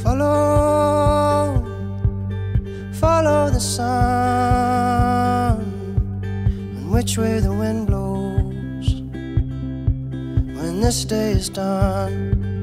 Follow, follow the sun, and which way the wind blows when this day is done.